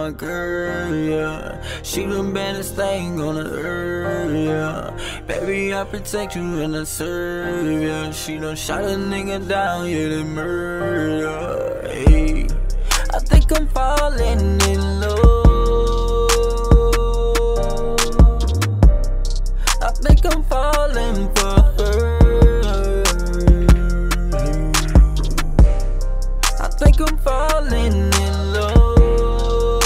my girl, yeah. She the baddest thing on the earth, yeah. Baby, I protect you and I serve, yeah. She done shot a nigga down, yeah, they murder, hey. I think I'm falling in love. I think I'm falling for her. I think I'm falling in love.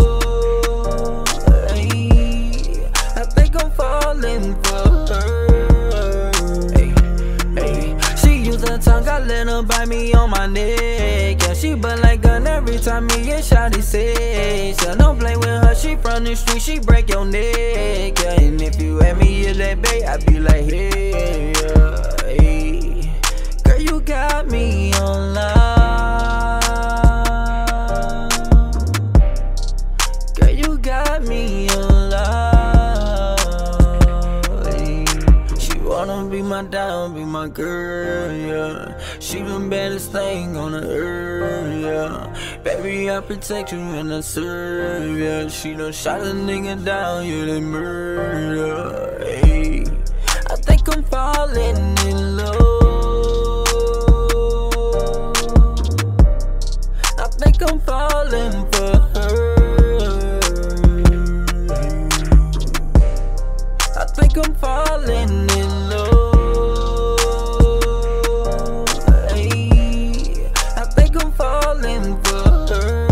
Hey, I think I'm falling for her. Hey, hey. She use her tongue, I let her bite me on my neck. Yeah, she butt like gun every time me and shawty say. So don't play with her, she from the street, she break your neck. Yeah, and if you at me in that bay, I be like, hey, yeah, hey. Girl, you got me online. Girl, you got me alive. She wanna be my down, be my girl, yeah. She the baddest thing on the earth, yeah. Baby, I protect you and I serve, yeah. She done shot a nigga down, yeah, they murder, hey. I think I'm falling in love. I think I'm falling for her. I think I'm falling in love. Hey, I think I'm falling for her.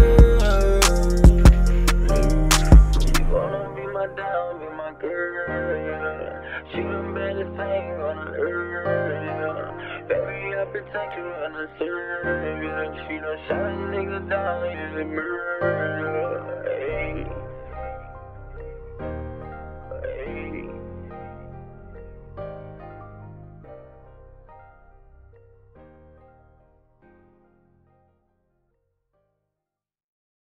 She wanna be my down, be my girl, yeah. She the baddest thing on the earth, yeah. Baby, I protect you and I serve, yeah. She done shot a nigga down, yeah, they murder.